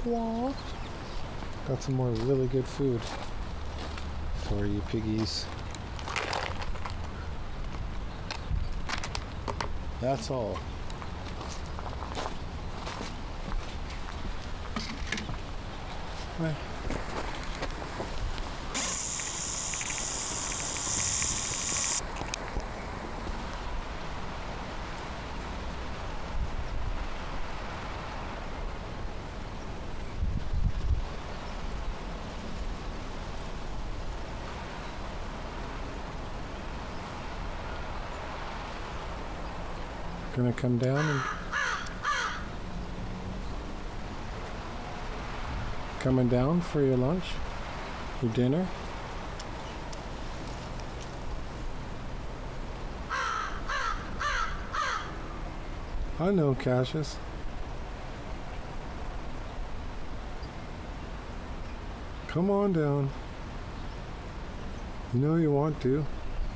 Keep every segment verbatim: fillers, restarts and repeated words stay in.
Quack. Got some more really good food for you piggies. That's all. Right. Gonna come down and coming down for your lunch, your dinner. I know, Cassius. Come on down. You know you want to.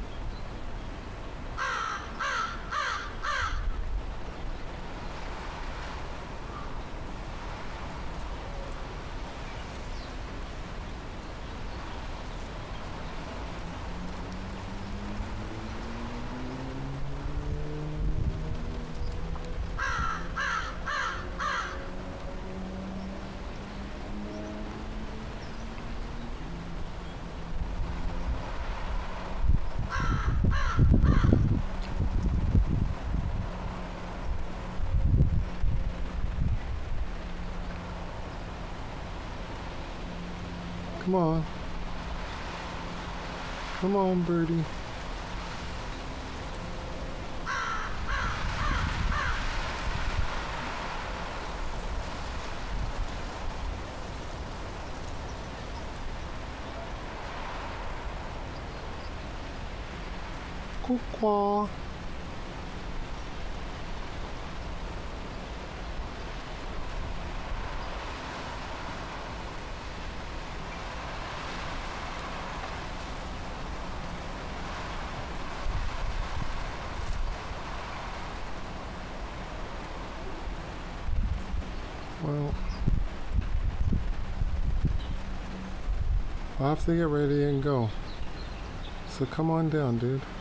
Come on. Come on, birdie. Quack. Well, I'll have to get ready and go. So come on down, dude.